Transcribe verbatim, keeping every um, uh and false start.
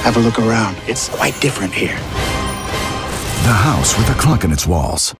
Have a look around. It's quite different here. The House with a Clock in its Walls.